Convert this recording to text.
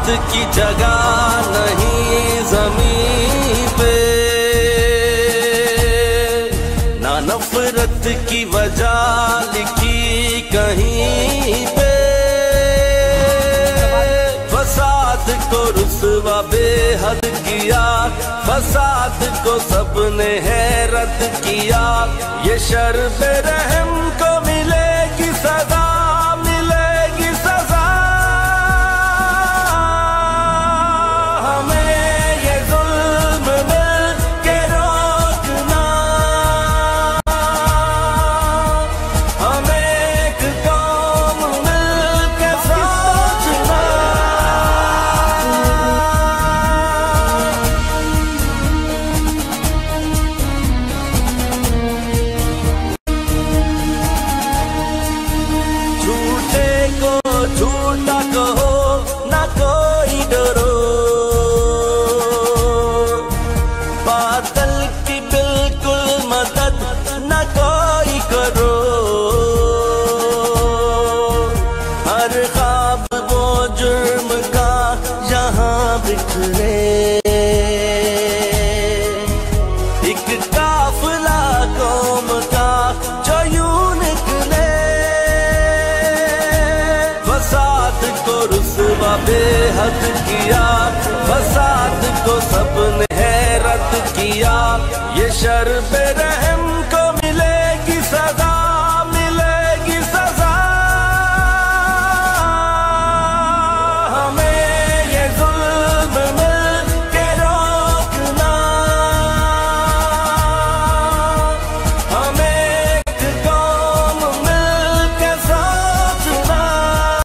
मोहब्बत की जगह नहीं ज़मीं पे, ना नफरत की वजह लिखी कहीं पे। फसाद को रुसवा बेहद किया, फसाद को सबने है रद्द किया। ये शर्ब रहम को मिलेगी सजा, मिलेगी सजा। हमें ये जुल्म मिल के रोकना, हमें एक कौम मिल के सोचना। झूठे को झूठा कहो, ना कोई डरो। बादल की बिल्कुल मदद न कोई करो। हर ख्वाब वो जुर्म का यहाँ बिखरे, एक काफिला कौम का जो यूं निकले। फसाद को रुसवा बेहद किया, फसाद को सबने है रद्द किया। ये शर्ब रहे